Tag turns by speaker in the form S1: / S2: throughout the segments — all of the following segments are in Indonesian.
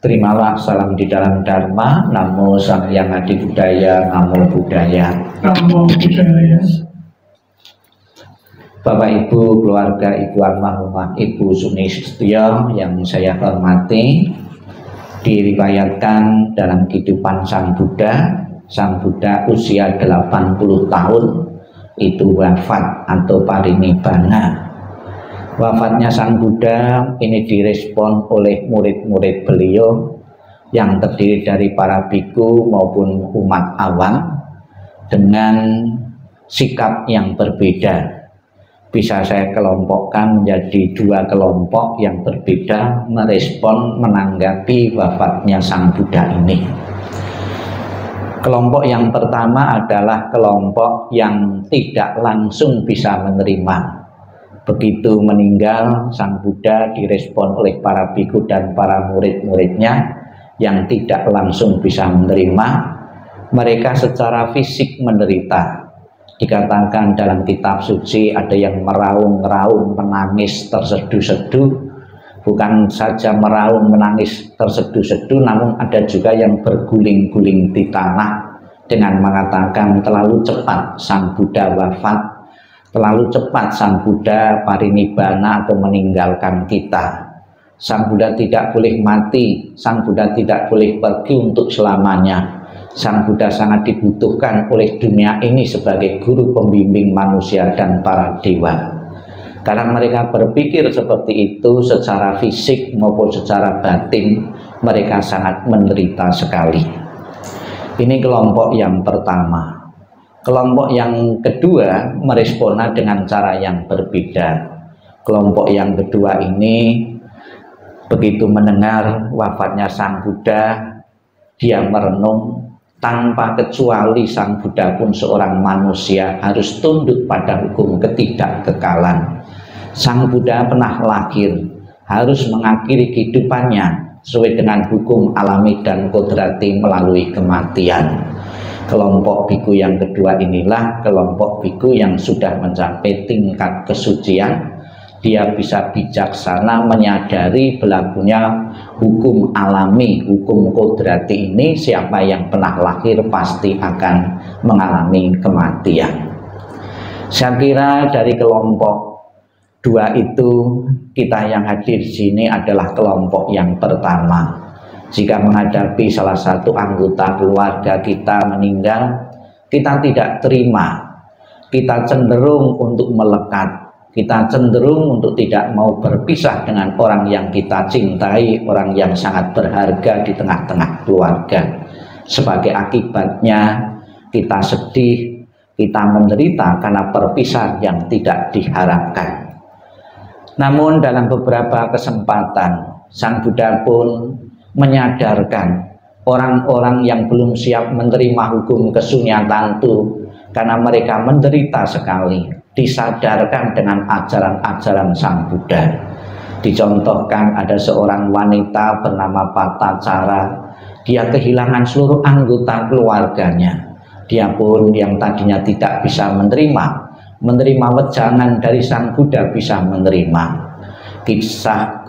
S1: Terimalah salam di dalam Dharma. Namo Sang Hyang Adi Budaya, Namo Buddhaya.
S2: Namo Buddhaya.
S1: Bapak Ibu keluarga Ibu almarhumah Ibu Suni Sustyo yang saya hormati, diriwayatkan dalam kehidupan Sang Buddha usia 80 tahun itu wafat atau parinibbana. Wafatnya Sang Buddha ini direspon oleh murid-murid beliau yang terdiri dari para biku maupun umat awam dengan sikap yang berbeda. Bisa saya kelompokkan menjadi dua kelompok yang berbeda merespon menanggapi wafatnya Sang Buddha ini. Kelompok yang pertama adalah kelompok yang tidak langsung bisa menerima. Begitu meninggal Sang Buddha direspon oleh para biku dan para murid-muridnya yang tidak langsung bisa menerima. Mereka secara fisik menderita. Dikatakan dalam kitab suci ada yang meraung-raung, menangis terseduh-seduh. Bukan saja meraung menangis terseduh-seduh, namun ada juga yang berguling-guling di tanah dengan mengatakan terlalu cepat Sang Buddha wafat. Terlalu cepat Sang Buddha parinibbana atau meninggalkan kita. Sang Buddha tidak boleh mati, Sang Buddha tidak boleh pergi untuk selamanya. Sang Buddha sangat dibutuhkan oleh dunia ini sebagai guru pembimbing manusia dan para dewa. Karena mereka berpikir seperti itu secara fisik maupun secara batin, mereka sangat menderita sekali. Ini kelompok yang pertama. Kelompok yang kedua merespona dengan cara yang berbeda. Kelompok yang kedua ini begitu mendengar wafatnya Sang Buddha, dia merenung tanpa kecuali Sang Buddha pun seorang manusia harus tunduk pada hukum ketidakkekalan. Sang Buddha pernah lahir, harus mengakhiri kehidupannya sesuai dengan hukum alami dan kodrati melalui kematian. Kelompok biku yang kedua inilah kelompok biku yang sudah mencapai tingkat kesucian. Dia bisa bijaksana menyadari berlakunya hukum alami, hukum kodrati ini. Siapa yang pernah lahir pasti akan mengalami kematian. Saya kira dari kelompok dua itu, kita yang hadir di sini adalah kelompok yang pertama. Jika menghadapi salah satu anggota keluarga kita meninggal, kita tidak terima, kita cenderung untuk melekat, kita cenderung untuk tidak mau berpisah dengan orang yang kita cintai, orang yang sangat berharga di tengah-tengah keluarga. Sebagai akibatnya kita sedih, kita menderita karena perpisahan yang tidak diharapkan. Namun dalam beberapa kesempatan Sang Buddha pun menyadarkan orang-orang yang belum siap menerima hukum kesunyatan itu karena mereka menderita sekali, disadarkan dengan ajaran-ajaran Sang Buddha. Dicontohkan ada seorang wanita bernama Patacara, dia kehilangan seluruh anggota keluarganya. Dia pun yang tadinya tidak bisa menerima wejangan dari Sang Buddha bisa menerima. Kisah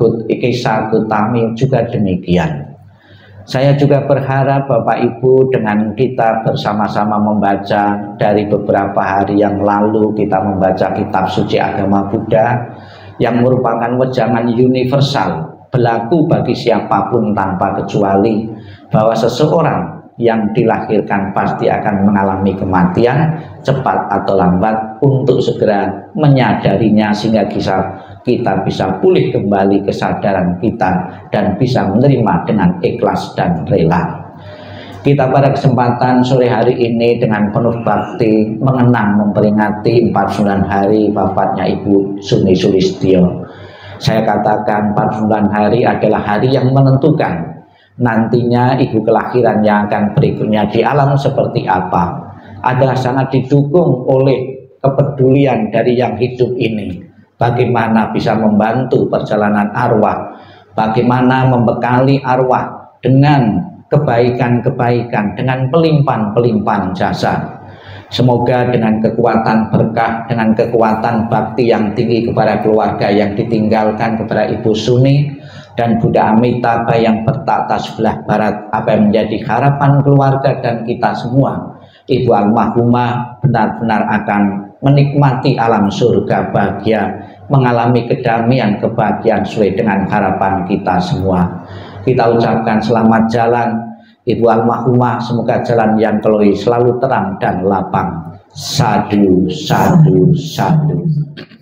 S1: Gotami juga demikian. Saya juga berharap Bapak Ibu dengan kita bersama-sama membaca dari beberapa hari yang lalu kita membaca kitab suci agama Buddha yang merupakan wejangan universal, berlaku bagi siapapun tanpa kecuali, bahwa seseorang yang dilahirkan pasti akan mengalami kematian cepat atau lambat, untuk segera menyadarinya sehingga kita bisa pulih kembali kesadaran kita dan bisa menerima dengan ikhlas dan rela. Kita pada kesempatan sore hari ini dengan penuh bakti mengenang memperingati 49 hari wafatnya Ibu Suni Sulistyo. Saya katakan 49 hari adalah hari yang menentukan nantinya ibu kelahiran yang akan berikutnya di alam seperti apa, adalah sangat didukung oleh kepedulian dari yang hidup ini. Bagaimana bisa membantu perjalanan arwah, bagaimana membekali arwah dengan kebaikan-kebaikan, dengan pelimpahan-pelimpahan jasa. Semoga dengan kekuatan berkah, dengan kekuatan bakti yang tinggi kepada keluarga yang ditinggalkan kepada Ibu Suni, dan Bunda Amitabha yang bertata sebelah barat, apa yang menjadi harapan keluarga dan kita semua, Ibu almarhumah benar-benar akan menikmati alam surga bahagia, mengalami kedamaian kebahagiaan sesuai dengan harapan kita semua. Kita ucapkan selamat jalan Ibu almarhumah, semoga jalan yang keluar selalu terang dan lapang. Sadu, sadu, sadu.